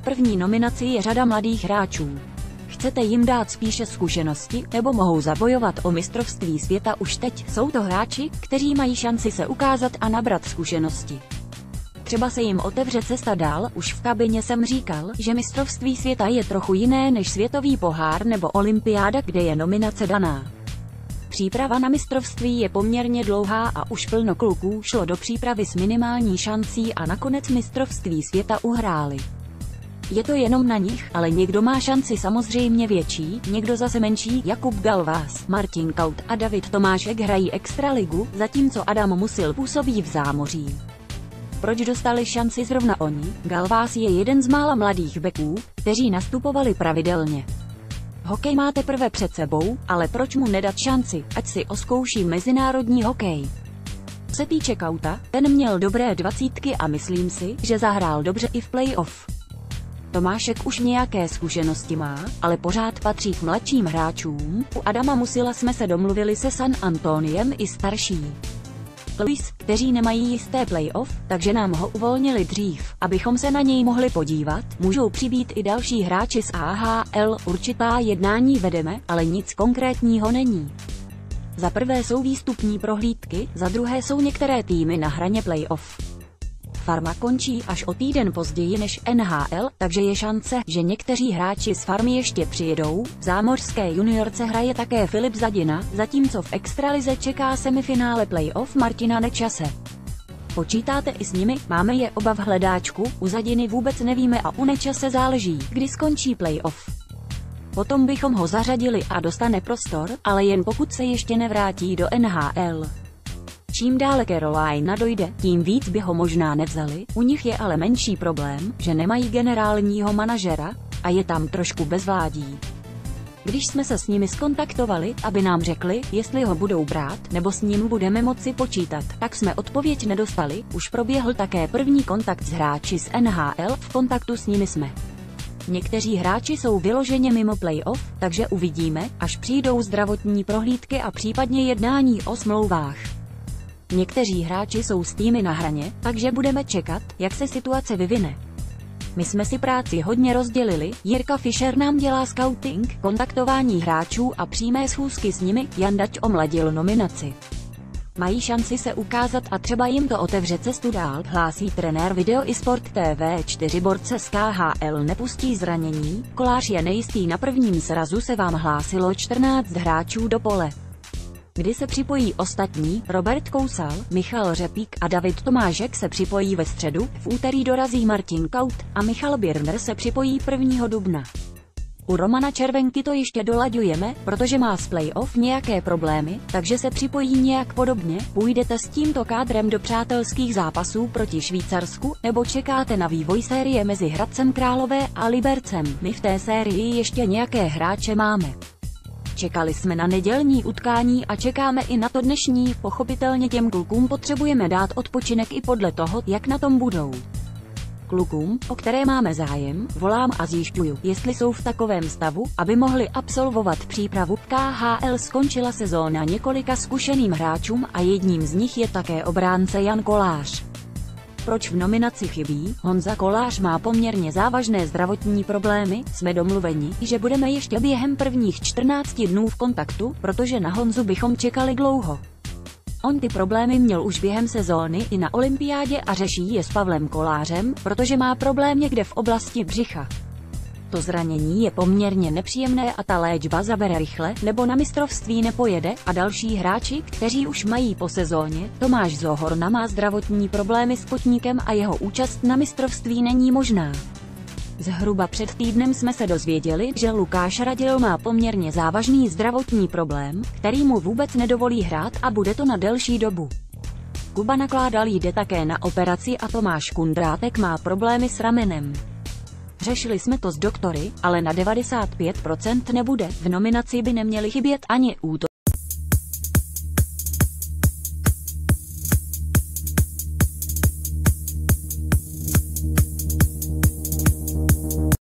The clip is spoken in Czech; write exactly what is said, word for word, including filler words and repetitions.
první nominaci je řada mladých hráčů. Chcete jim dát spíše zkušenosti, nebo mohou zabojovat o mistrovství světa už teď? Jsou to hráči, kteří mají šanci se ukázat a nabrat zkušenosti. Třeba se jim otevře cesta dál. Už v kabině jsem říkal, že mistrovství světa je trochu jiné než světový pohár nebo olympiáda, kde je nominace daná. Příprava na mistrovství je poměrně dlouhá a už plno kluků šlo do přípravy s minimální šancí a nakonec mistrovství světa uhráli. Je to jenom na nich, ale někdo má šanci samozřejmě větší, někdo zase menší. Jakub Galvás, Martin Kaut a David Tomášek hrají extraligu, zatímco Adam Musil působí v Zámoří. Proč dostali šanci zrovna oni? Galvás je jeden z mála mladých beků, kteří nastupovali pravidelně. Hokej má teprve před sebou, ale proč mu nedat šanci, ať si oskouší mezinárodní hokej? Co se týče Kauta, ten měl dobré dvacítky a myslím si, že zahrál dobře i v playoff. Tomášek už nějaké zkušenosti má, ale pořád patří k mladším hráčům. U Adama Musila jsme se domluvili se San Antoniem i starší Louis, kteří nemají jisté playoff, takže nám ho uvolnili dřív, abychom se na něj mohli podívat. Můžou přibýt i další hráči z A H L, určitá jednání vedeme, ale nic konkrétního není. Za prvé jsou výstupní prohlídky, za druhé jsou některé týmy na hraně playoff. Farma končí až o týden později než N H L, takže je šance, že někteří hráči z farmy ještě přijedou. V zámořské juniorce hraje také Filip Zadina, zatímco v extralize čeká semifinále playoff Martina Nečase. Počítáte i s nimi? Máme je oba v hledáčku, u Zadiny vůbec nevíme a u Nečase záleží, kdy skončí playoff. Potom bychom ho zařadili a dostane prostor, ale jen pokud se ještě nevrátí do N H L. Čím dále Carolina dojde, tím víc by ho možná nevzali, u nich je ale menší problém, že nemají generálního manažera a je tam trošku bezvládí. Když jsme se s nimi skontaktovali, aby nám řekli, jestli ho budou brát, nebo s ním budeme moci počítat, tak jsme odpověď nedostali. Už proběhl také první kontakt s hráči z N H L, v kontaktu s nimi jsme. Někteří hráči jsou vyloženě mimo playoff, takže uvidíme, až přijdou zdravotní prohlídky a případně jednání o smlouvách. Někteří hráči jsou s týmy na hraně, takže budeme čekat, jak se situace vyvine. My jsme si práci hodně rozdělili, Jirka Fischer nám dělá scouting, kontaktování hráčů a přímé schůzky s nimi, Jandač omladil nominaci. Mají šanci se ukázat a třeba jim to otevře cestu dál, hlásí trenér Video i Sport T V čtyři. Borce z K H L nepustí zranění, Kolář je nejistý. Na prvním srazu se vám hlásilo čtrnáct hráčů do pole. Kdy se připojí ostatní? Robert Kousal, Michal Řepík a David Tomášek se připojí ve středu, v úterý dorazí Martin Kaut a Michal Birner se připojí prvního dubna. U Romana Červenky to ještě dolaďujeme, protože má s playoff nějaké problémy, takže se připojí nějak podobně. Půjdete s tímto kádrem do přátelských zápasů proti Švýcarsku, nebo čekáte na vývoj série mezi Hradcem Králové a Libercem? My v té sérii ještě nějaké hráče máme. Čekali jsme na nedělní utkání a čekáme i na to dnešní, pochopitelně těm klukům potřebujeme dát odpočinek i podle toho, jak na tom budou. Klukům, o které máme zájem, volám a zjišťuju, jestli jsou v takovém stavu, aby mohli absolvovat přípravu. K H L skončila sezóna několika zkušeným hráčům a jedním z nich je také obránce Jan Kolář. Proč v nominaci chybí? Honza Kolář má poměrně závažné zdravotní problémy, jsme domluveni, že budeme ještě během prvních čtrnácti dnů v kontaktu, protože na Honzu bychom čekali dlouho. On ty problémy měl už během sezóny i na olympiádě a řeší je s Pavlem Kolářem, protože má problém někde v oblasti břicha. To zranění je poměrně nepříjemné a ta léčba zabere rychle, nebo na mistrovství nepojede. A další hráči, kteří už mají po sezóně, Tomáš Zohorna má zdravotní problémy s kotníkem a jeho účast na mistrovství není možná. Zhruba před týdnem jsme se dozvěděli, že Lukáš Radil má poměrně závažný zdravotní problém, který mu vůbec nedovolí hrát a bude to na delší dobu. Kuba Nakládal jde také na operaci a Tomáš Kundrátek má problémy s ramenem. Řešili jsme to s doktory, ale na devadesát pět procent nebude. V nominaci by neměli chybět ani útok.